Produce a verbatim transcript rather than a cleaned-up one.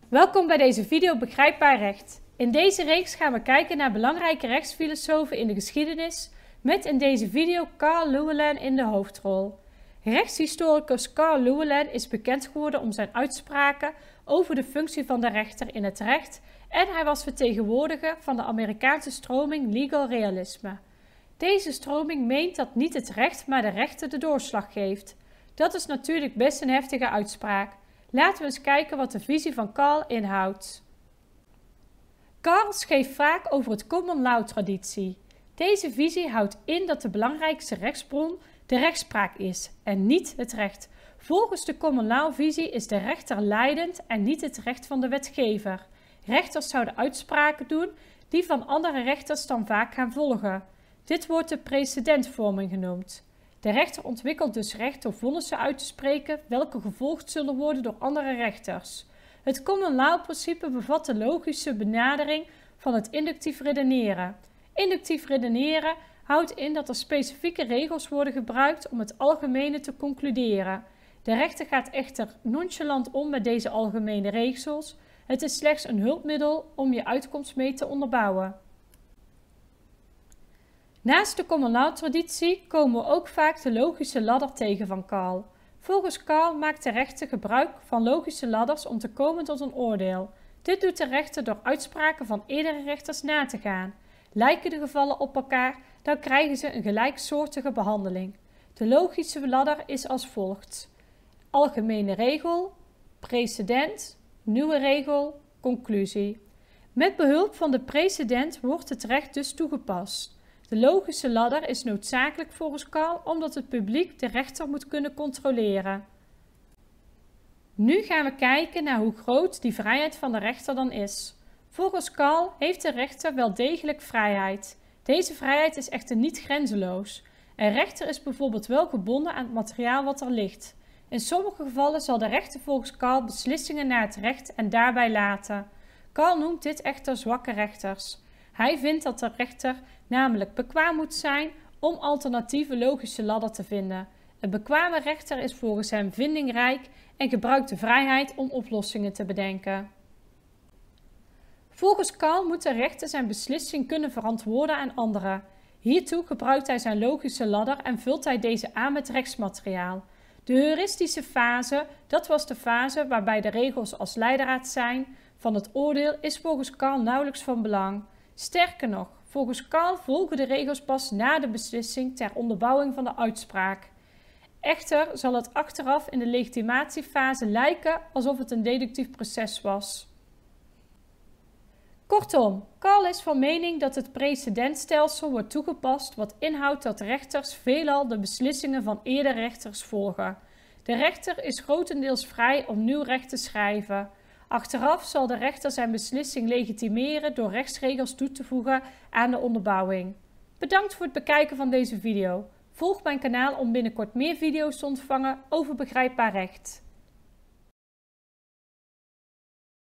Welkom bij deze video Begrijpbaar Recht. In deze reeks gaan we kijken naar belangrijke rechtsfilosofen in de geschiedenis, met in deze video Carl Llewellyn in de hoofdrol. Rechtshistoricus Carl Llewellyn is bekend geworden om zijn uitspraken over de functie van de rechter in het recht en hij was vertegenwoordiger van de Amerikaanse stroming Legal Realisme. Deze stroming meent dat niet het recht, maar de rechter de doorslag geeft. Dat is natuurlijk best een heftige uitspraak. Laten we eens kijken wat de visie van Carl inhoudt. Carl schreef vaak over het common law traditie. Deze visie houdt in dat de belangrijkste rechtsbron de rechtspraak is en niet het recht. Volgens de common law visie is de rechter leidend en niet het recht van de wetgever. Rechters zouden uitspraken doen die van andere rechters dan vaak gaan volgen. Dit wordt de precedentvorming genoemd. De rechter ontwikkelt dus recht door vonnissen uit te spreken welke gevolgd zullen worden door andere rechters. Het common law principe bevat de logische benadering van het inductief redeneren. Inductief redeneren houdt in dat er specifieke regels worden gebruikt om het algemene te concluderen. De rechter gaat echter nonchalant om met deze algemene regels. Het is slechts een hulpmiddel om je uitkomst mee te onderbouwen. Naast de common law traditie komen we ook vaak de logische ladder tegen van Carl. Volgens Carl maakt de rechter gebruik van logische ladders om te komen tot een oordeel. Dit doet de rechter door uitspraken van eerdere rechters na te gaan. Lijken de gevallen op elkaar, dan krijgen ze een gelijksoortige behandeling. De logische ladder is als volgt: algemene regel, precedent, nieuwe regel, conclusie. Met behulp van de precedent wordt het recht dus toegepast. De logische ladder is noodzakelijk volgens Carl omdat het publiek de rechter moet kunnen controleren. Nu gaan we kijken naar hoe groot die vrijheid van de rechter dan is. Volgens Carl heeft de rechter wel degelijk vrijheid. Deze vrijheid is echter niet grenzeloos. Een rechter is bijvoorbeeld wel gebonden aan het materiaal wat er ligt. In sommige gevallen zal de rechter volgens Carl beslissingen naar het recht en daarbij laten. Carl noemt dit echter zwakke rechters. Hij vindt dat de rechter namelijk bekwaam moet zijn om alternatieve logische ladder te vinden. Een bekwame rechter is volgens hem vindingrijk en gebruikt de vrijheid om oplossingen te bedenken. Volgens Carl moet de rechter zijn beslissing kunnen verantwoorden aan anderen. Hiertoe gebruikt hij zijn logische ladder en vult hij deze aan met rechtsmateriaal. De heuristische fase, dat was de fase waarbij de regels als leidraad zijn van het oordeel, is volgens Carl nauwelijks van belang. Sterker nog, volgens Carl volgen de regels pas na de beslissing ter onderbouwing van de uitspraak. Echter zal het achteraf in de legitimatiefase lijken alsof het een deductief proces was. Kortom, Carl is van mening dat het precedentstelsel wordt toegepast, wat inhoudt dat rechters veelal de beslissingen van eerdere rechters volgen. De rechter is grotendeels vrij om nieuw recht te schrijven. Achteraf zal de rechter zijn beslissing legitimeren door rechtsregels toe te voegen aan de onderbouwing. Bedankt voor het bekijken van deze video. Volg mijn kanaal om binnenkort meer video's te ontvangen over begrijpbaar recht.